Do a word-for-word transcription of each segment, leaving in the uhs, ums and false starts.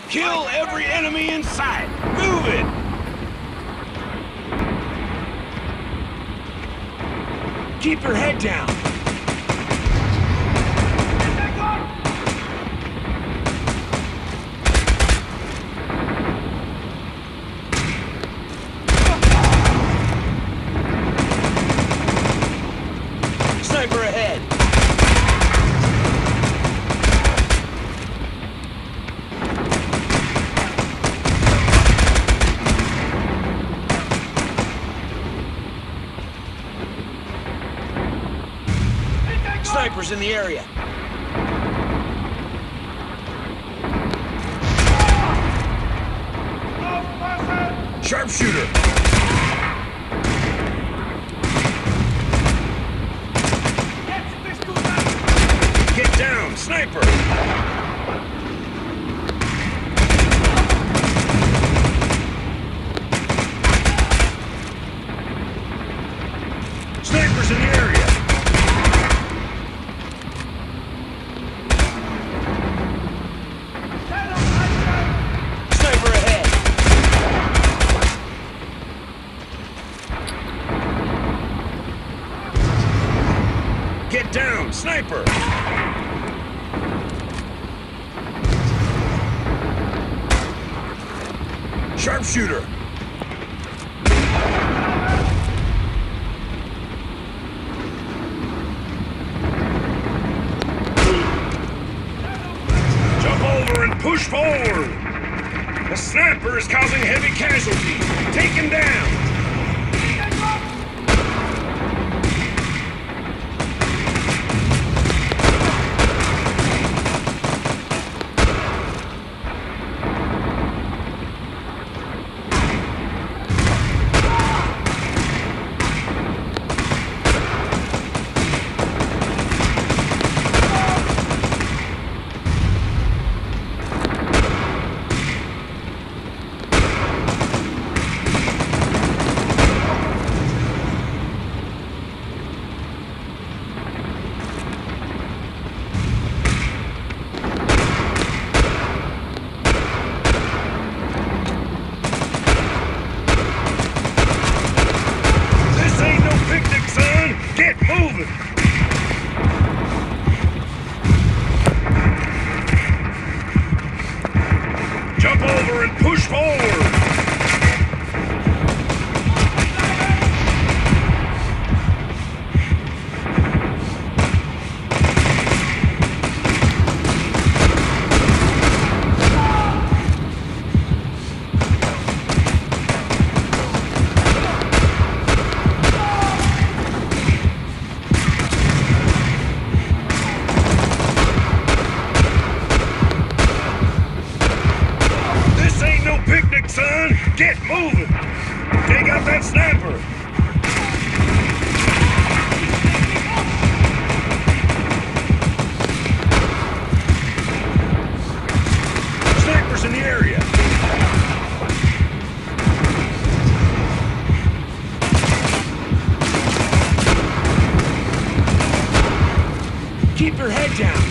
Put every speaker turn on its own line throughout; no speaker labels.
Kill every enemy in sight! Move it! Keep your head down! Sniper ahead! Snipers in the area. Sharpshooter. Get down, sniper. Snipers in the area. Get down, sniper! Sharpshooter! Jump over and push forward! The sniper is causing heavy casualties! Take him down! Jump over and push forward! Son, get moving! Take out that sniper! Snipers in the area! Keep your head down!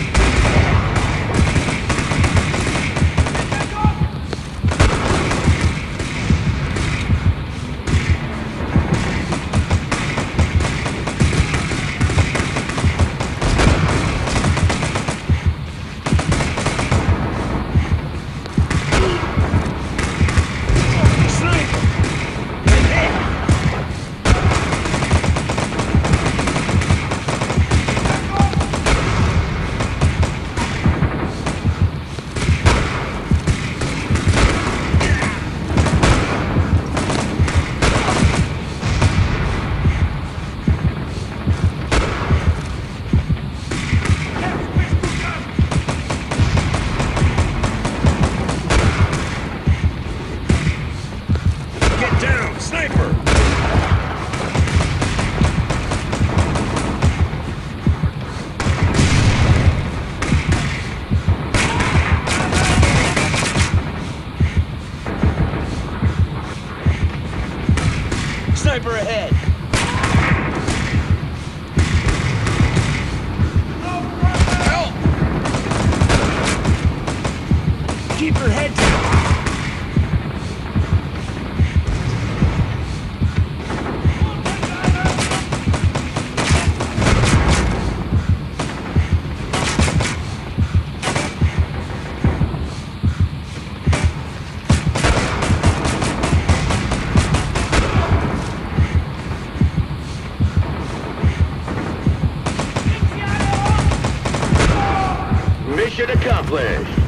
Sniper! Sniper ahead! Help! Keep your head down.
Mission accomplished.